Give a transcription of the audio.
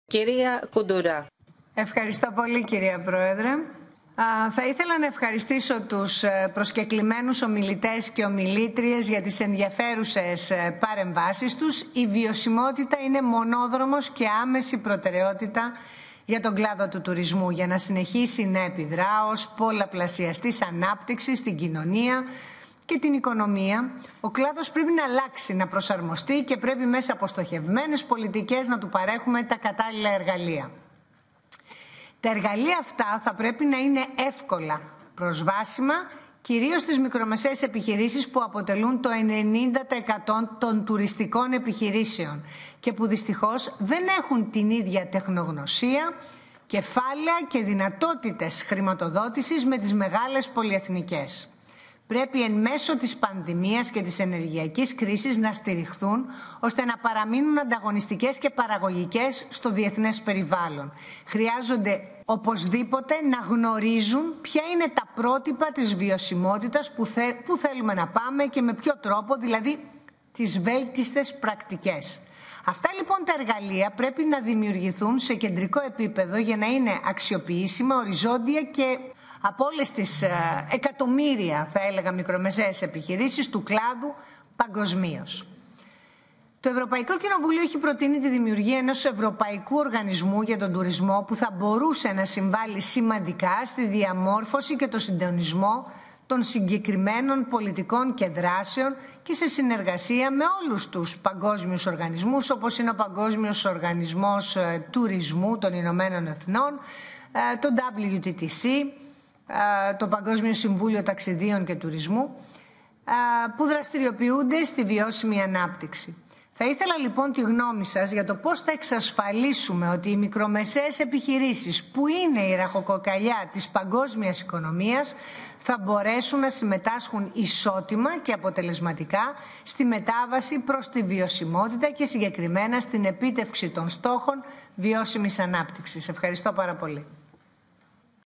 Κυρία Κουντουρά. Ευχαριστώ πολύ, κυρία Πρόεδρε. Θα ήθελα να ευχαριστήσω τους προσκεκλημένους ομιλητές και ομιλήτριες για τις ενδιαφέρουσες παρεμβάσεις τους. Η βιωσιμότητα είναι μονόδρομος και άμεση προτεραιότητα για τον κλάδο του τουρισμού, για να συνεχίσει να επιδρά ως πολλαπλασιαστής ανάπτυξης στην κοινωνία και την οικονομία. Ο κλάδος πρέπει να αλλάξει, να προσαρμοστεί και πρέπει μέσα από στοχευμένες πολιτικές να του παρέχουμε τα κατάλληλα εργαλεία. Τα εργαλεία αυτά θα πρέπει να είναι εύκολα προσβάσιμα, κυρίως στις μικρομεσαίες επιχειρήσεις που αποτελούν το 90% των τουριστικών επιχειρήσεων και που δυστυχώς δεν έχουν την ίδια τεχνογνωσία, κεφάλαια και δυνατότητες χρηματοδότησης με τις μεγάλες πολυεθνικές. Πρέπει εν μέσω της πανδημίας και της ενεργειακής κρίσης να στηριχθούν ώστε να παραμείνουν ανταγωνιστικές και παραγωγικές στο διεθνές περιβάλλον. Χρειάζονται οπωσδήποτε να γνωρίζουν ποια είναι τα πρότυπα της βιωσιμότητας που θέλουμε να πάμε και με ποιο τρόπο, δηλαδή τις βέλτιστες πρακτικές. Αυτά λοιπόν τα εργαλεία πρέπει να δημιουργηθούν σε κεντρικό επίπεδο για να είναι αξιοποιήσιμα, οριζόντια και από όλες τις εκατομμύρια, θα έλεγα, μικρομεσαίες επιχειρήσεις του κλάδου παγκοσμίως. Το Ευρωπαϊκό Κοινοβούλιο έχει προτείνει τη δημιουργία ενός ευρωπαϊκού οργανισμού για τον τουρισμό που θα μπορούσε να συμβάλλει σημαντικά στη διαμόρφωση και το συντονισμό των συγκεκριμένων πολιτικών και δράσεων και σε συνεργασία με όλους τους παγκόσμιους οργανισμούς, όπως είναι ο Παγκόσμιος Οργανισμός Τουρισμού των Ηνωμένων Εθνών, το WTTC, το Παγκόσμιο Συμβούλιο Ταξιδίων και Τουρισμού, που δραστηριοποιούνται στη βιώσιμη ανάπτυξη. Θα ήθελα λοιπόν τη γνώμη σας για το πώς θα εξασφαλίσουμε ότι οι μικρομεσαίες επιχειρήσεις, που είναι η ραχοκοκαλιά της παγκόσμιας οικονομίας, θα μπορέσουν να συμμετάσχουν ισότιμα και αποτελεσματικά στη μετάβαση προς τη βιωσιμότητα και συγκεκριμένα στην επίτευξη των στόχων βιώσιμης ανάπτυξης. Ευχαριστώ πάρα πολύ.